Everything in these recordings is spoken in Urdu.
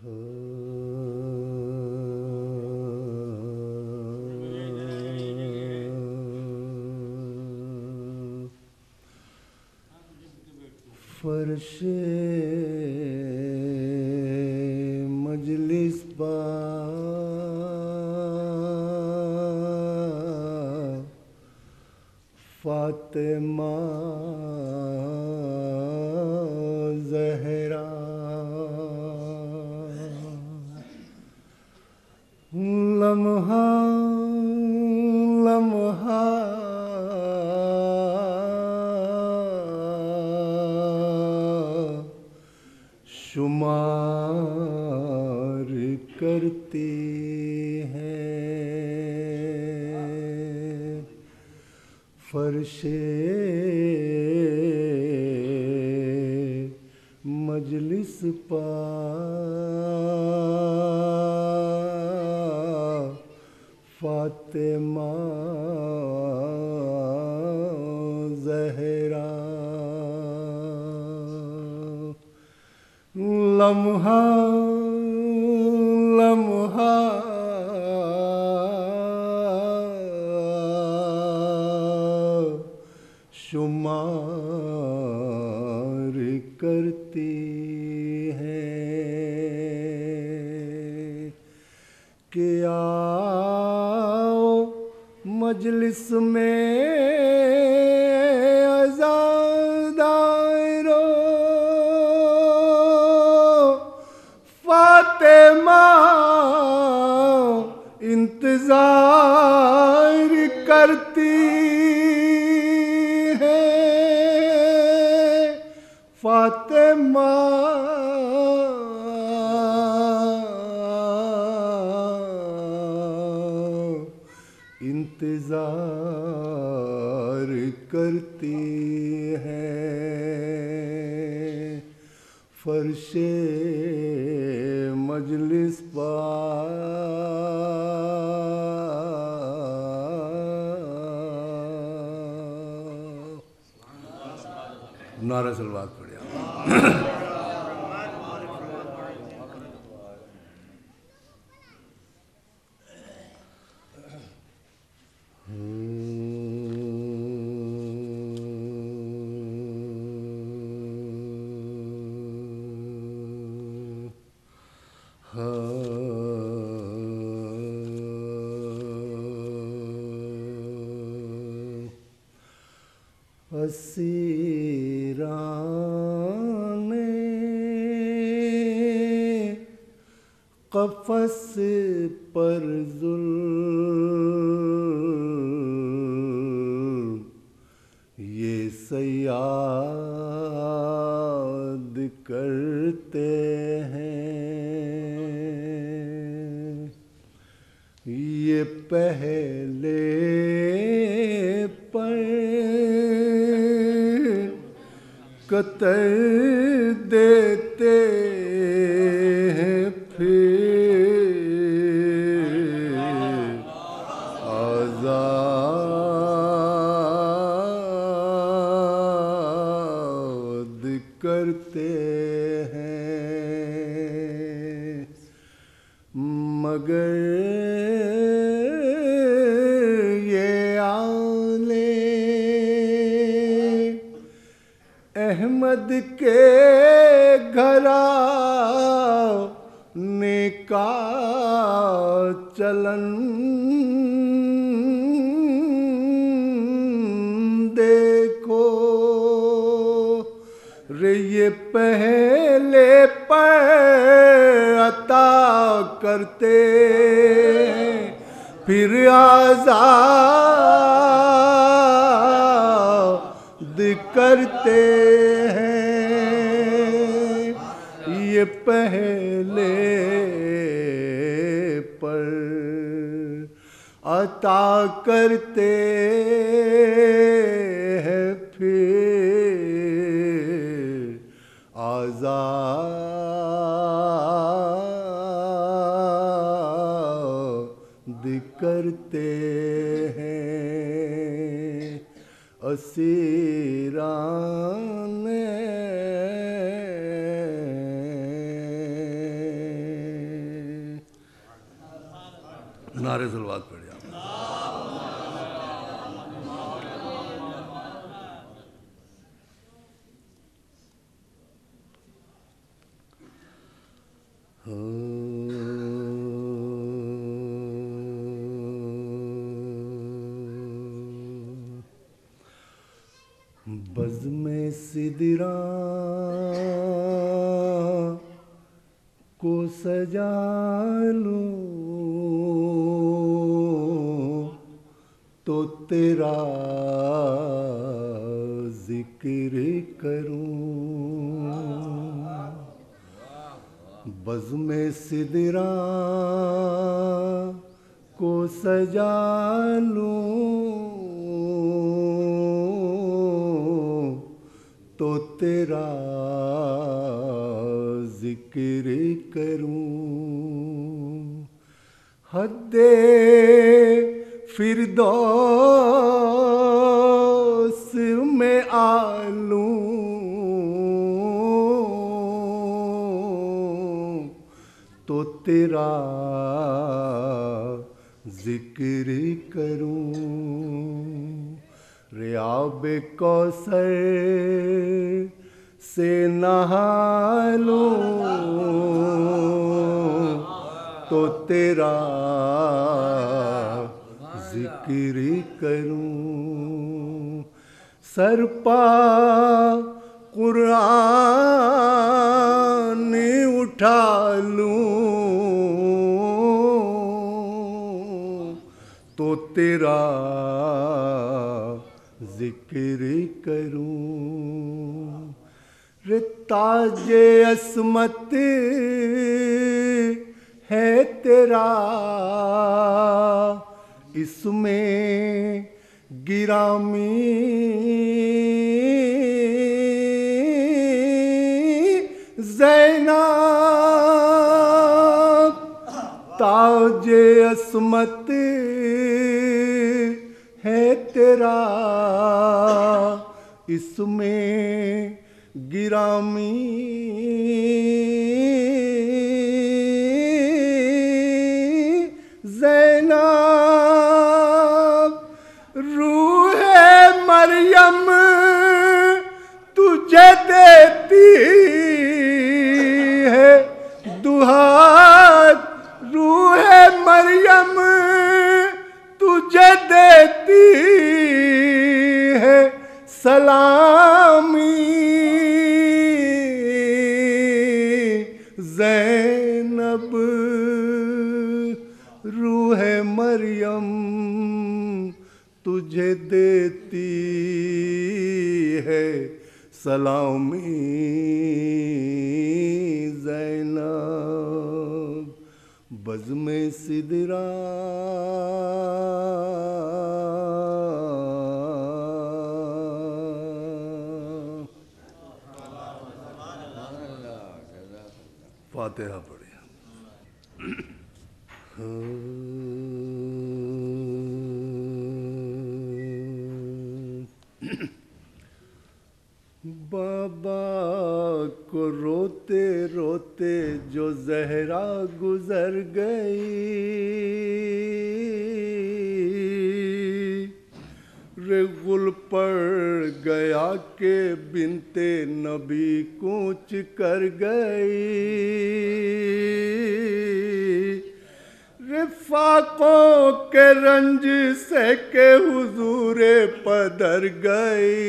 فرش مجلس پا فاطمہ زہرا لمحہ لمحہ شمار کرتی ہیں فرش مجلس پا فاطمہ زہرا لمحہ لمحہ شمار کرتی ہیں کہ آؤ مجلس میں عزادارو فاطمہ انتظار کرتی ہے فاطمہ انتظار کرتی ہے فرش مجلس پا نعرہ صلوات پڑھیا اسیران قفس پر ظلم یہ صیاد کرتے ہیں یہ پہلے پر قطر دیتے ہیں پھر آزاد کرتے ہیں مگر یہ آلے احمد کے گھرانے کا چلن دیکھو رے یہ پہلے پر عطا کرتے پھر آزاد کرتے ہیں یہ پہلے پر عطا کرتے ہیں پھر آزاد کرتے ہیں اسیران نعرے صلوات پڑھیں. بزم سدراں کو سجا لوں تو تیرا ذکر کروں. بزم سدراں کو سجا لوں تو تیرا ذکر کروں. حد فردوس میں آلوں تو تیرا ذکر کروں. ریاب کوثر سے نہا لوں تو تیرا ذکر کروں. سرپا قرآن اٹھا لوں تو تیرا ذکر کروں. تاج عصمت ہے تیرا اس میں گرامی زینب. تاج عصمت ہے تیرا اس میں گرامی زینب. روح مریم تجھے دیتی ہے دہات. روح مریم تجھے دیتی ہے سلامی. زینب روح مریم تجھے دیتی ہے سلامی. زینب بزم سدراں فاتحہ پڑھیں. بابا کو روتے روتے جو زہرا گزر گئی رے غل پڑ گیا کہ بنت نبی کوچ کر گئی. رفاقوں کے رنج سے کہ حضور پدر گئی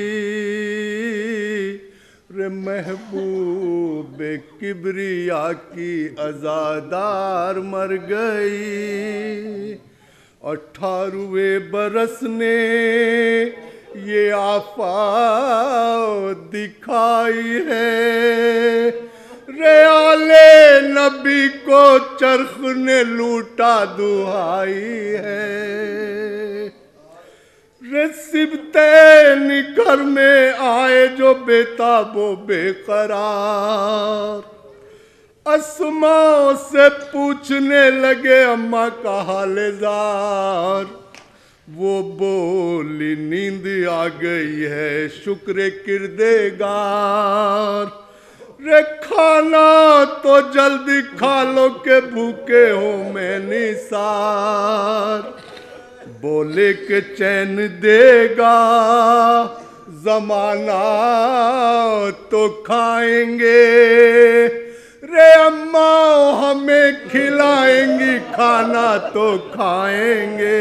رے محبوب کبریا کی عزادار مر گئی. 18ویں برس نے یہ آفات دکھائی ہے ریال نبی کو چرخ نے لوٹا دہائی ہے. رسبتین گھر میں آئے جو بے تاب و بے قرار اسماء سے پوچھنے لگے اماں کا حال زار. وہ بولی نیند آ گئی ہے شکر کردگار. رے کھانا تو جلدی کھا لو کہ بھوکے ہو میں نثار، بولے کہ چین دے گا زمانہ تو کھائیں گے، رے اماں ہمیں کھلائیں گی کھانا تو کھائیں گے۔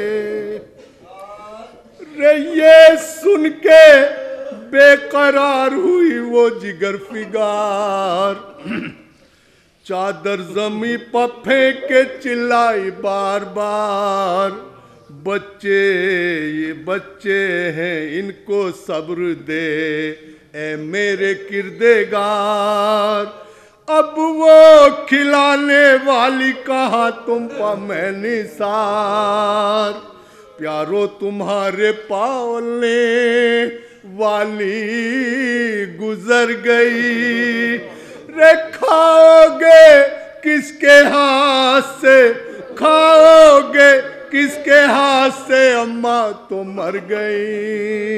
رے یہ سن کے بے قرار ہوئی وہ جگر فگار، چادر زمیں پہ پھینک کے چلائی بار بار، بچے یہ بچے ہیں ان کو صبر دے اے میرے کردگار، اب وہ کھلانے والی کہاں تم پا میں نثار، پیارو تمہارے پالنے والی گزر گئی، رے کھاؤ گے کس کے ہاتھ سے، کھاؤ گے کس کے ہاتھ سے، اماں تو مر گئی۔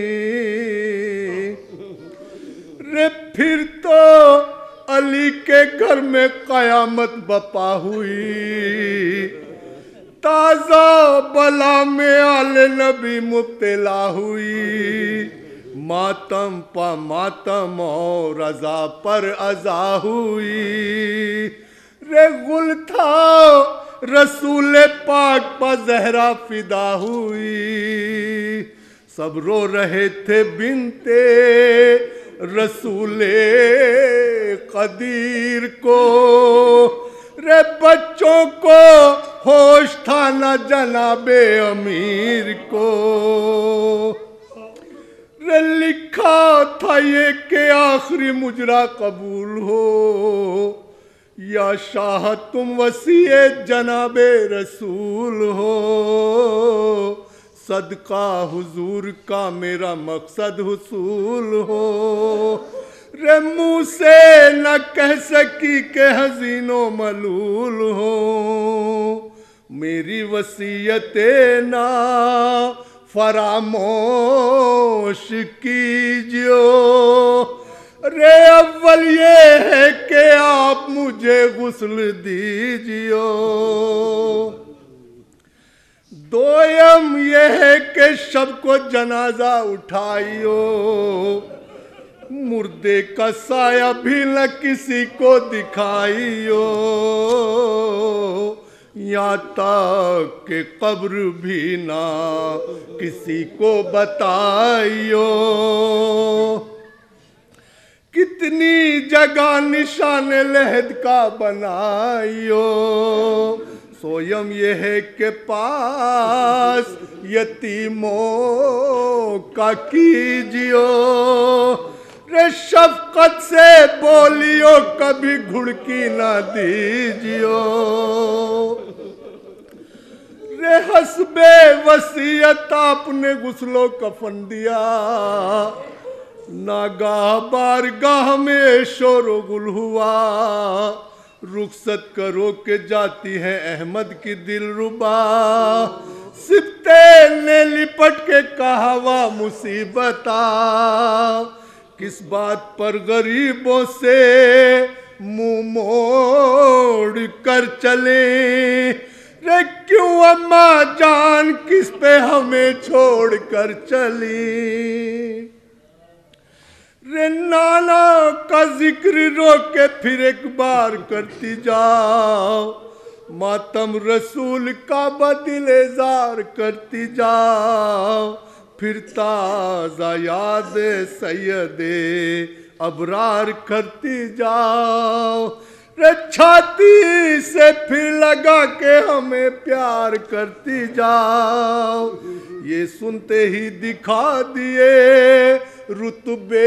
رے پھر تو علی کے گھر میں قیامت بپا ہوئی، تازہ بلا میں آل نبی مبتلا ہوئی، ماتم پا ماتم اور عزا پر عزا ہوئی، رے گل تھا رسول پاک پا زہرا فدا ہوئی، سب رو رہے تھے بنتے رسول قدیر کو، رے بچوں کو ہوش تھا نہ جناب امیر کو، رے لکھا تھا یہ کہ آخری مجرا قبول ہو، یا شاہ تم وسیع جناب رسول ہو، صدقہ حضور کا میرا مقصد حصول ہو، رے منہ سے نہ کہہ سکی کہ حزین و ملول ہو، میری وصیت نہ فراموش کیجیو، رے اول یہ ہے کہ آپ مجھے غسل دیجیو، دویم یہ ہے کہ شب کو جنازہ اٹھائیو، مردے کا سایہ بھی نہ کسی کو دکھائیو، یہاں تک کہ قبر بھی نہ کسی کو بتائیو، کتنی جگہ نشان لحد کا بنائیو، سویم یہ ہے کہ پاس یتیموں کا کیجیو، رے شفقت سے بولیو کبھی گھڑکی نہ دیجیو، رے حسب وصیت آپ نے غسل و کفن دیا، ناگاہ بارگاہ میں شور و گل ہوا، رخصت کرو کہ جاتی ہے احمد کی دل ربا، سبتے نے لپٹ کے کہا وا مصیبتا، کس بات پر غریبوں سے منہ موڑ کر چلیں، رے کیوں اماں جان کس پہ ہمیں چھوڑ کر چلی، رے نانا کا ذکر رو کے پھر ایک بار کرتی جاؤ، ماتم رسول کا بدل زار کرتی جاؤ، پھر تازہ یاد سید ابرار کرتی جاؤ، رے چھاتی سے پھر لگا کے ہمیں پیار کرتی جاؤ، یہ سنتے ہی دکھا دیے رتبے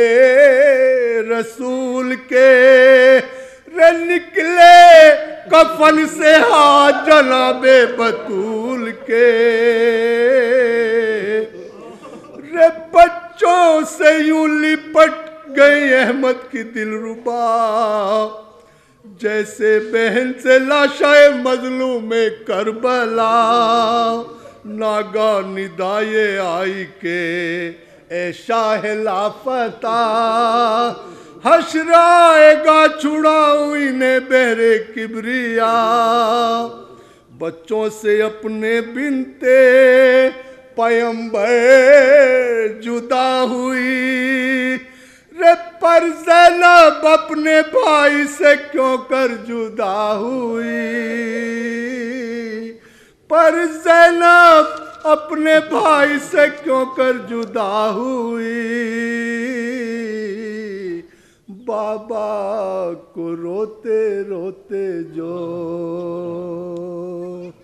رسول کے، رے نکلے کفن سے ہاتھ جناب بطول کے، رے بچوں سے یوں لپٹ گئی احمد کی دل ربا، جیسے بہن سے لاشا مظلوم کربلا، ناگاہ ندائے آئی کہ اے شاہ لافتہ، حشرائے گا چھڑاؤں انہیں بہرے کبریا بچوں سے اپنے بنتے پیمبر جدا ہوئی رے پر زینب اپنے بھائی سے کیوں کر جدا ہوئی پر زینب اپنے بھائی سے کیوں کر جدا ہوئی بابا کو روتے روتے جو